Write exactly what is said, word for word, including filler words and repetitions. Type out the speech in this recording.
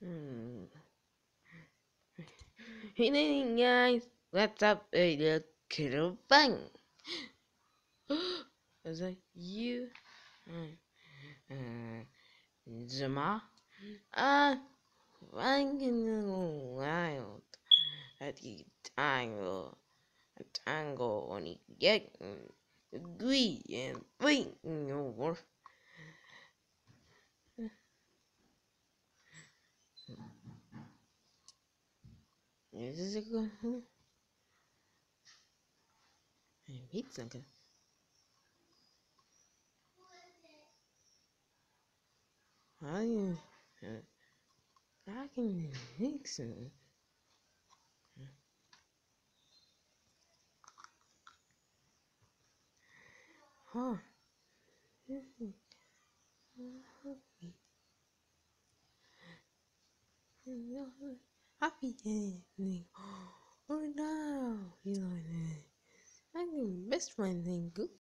Hmm. Hey guys, what's up? Hey, the kiddo bang. Is that you? Uh, Zama? Ah, running wild at the tango, a tango on the get agree and bring over. Is this a good? Pizza. I, I can mix it. Huh? Happy ending. Oh no, you know that. I'm your best friend, Goop.